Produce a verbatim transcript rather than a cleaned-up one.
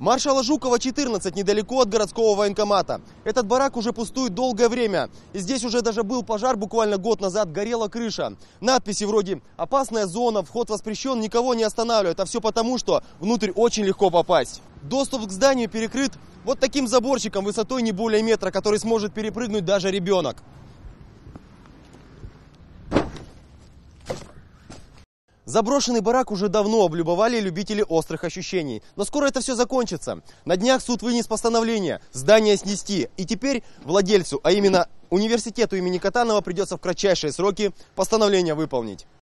Маршала Жукова, четырнадцать, недалеко от городского военкомата. Этот барак уже пустует долгое время. И здесь уже даже был пожар буквально год назад, горела крыша. Надписи вроде «Опасная зона», «Вход воспрещен», никого не останавливают. А все потому, что внутрь очень легко попасть. Доступ к зданию перекрыт вот таким заборчиком высотой не более метра, который сможет перепрыгнуть даже ребенок. Заброшенный барак уже давно облюбовали любители острых ощущений. Но скоро это все закончится. На днях суд вынес постановление здание снести. И теперь владельцу, а именно университету имени Катанова, придется в кратчайшие сроки постановление выполнить.